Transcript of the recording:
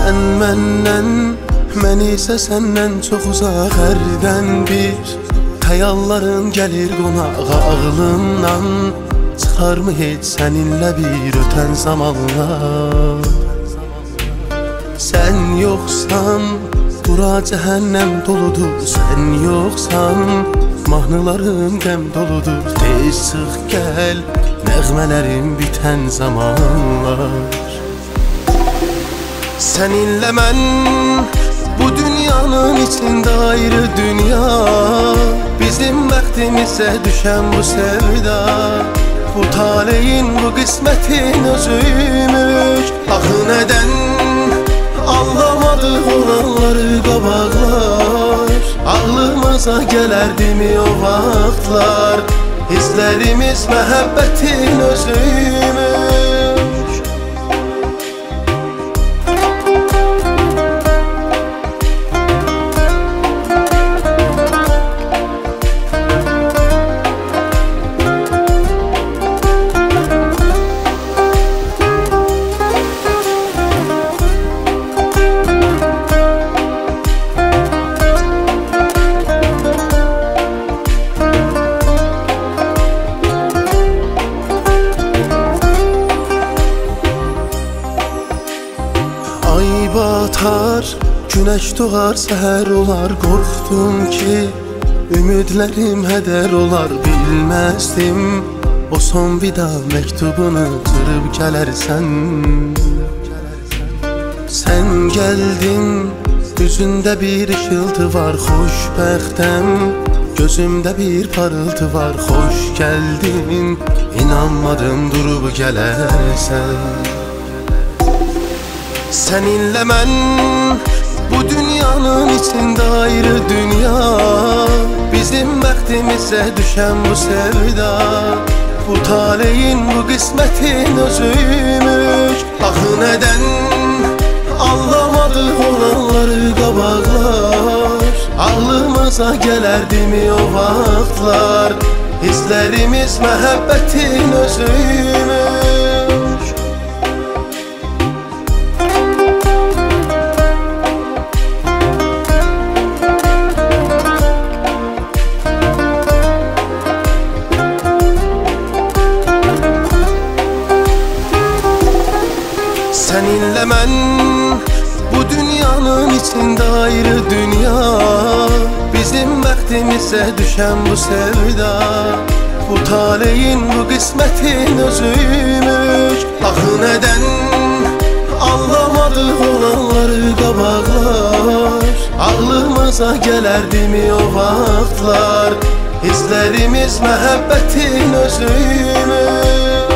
Sən məndən, mən isə səndən çox uzaq hərdən bir xəyalların gəlir qonağa ağlımdan. Çıxarmı heç səninlə bir ötən zamanlar? Sən yoxsan, bura cəhənnəm doludur. Sən yoxsan, mahnılarım qəm doludur. Tez çıx gəl, nəğmələrim bitən zamanlar. Səninlə mən bu dünyanın içində ayrı dünya. Bizim bəxtimizə düşən bu sevda, bu taleyin, bu qismətin özüymüş. Axı nədən anlamadıq olanları qabaqlar? Ağlımıza gələrdimi o vaxtlar? Hisslərimiz məhəbbətin özüymüş. Ay batar, günəş doğar, səhər olar. Qorxdum ki, ümidlərim hədər olar. Bilməzdim, o son vida məktubunu cırıb gələrsən. Sən gəldin, üzündə bir ışıltı var. Xoşbəxtəm, gözümdə bir parıltı var. Xoş gəldin, inanmadım durub gələrsən. Səninlə mən bu dünyanın içində ayrı dünya. Bizim bəxtimizə düşən bu sevda, bu taleyin, bu qismətin özüymüş. Axı nədən anlamadıq olanları qabaqlar? Ağlımıza gələrdimi o vaxtlar? Hisslərimiz məhəbbətin özüymüş. Səninlə mən bu dünyanın içində ayrı dünya. Bizim bəxtimizə düşən bu sevda, bu taleyin, bu qismətin özüymüş. Axı nədən anlamadıq olanları qabaqlar? Ağlımıza gələrdimi o vaxtlar? Hisslərimiz məhəbbətin özüymüş.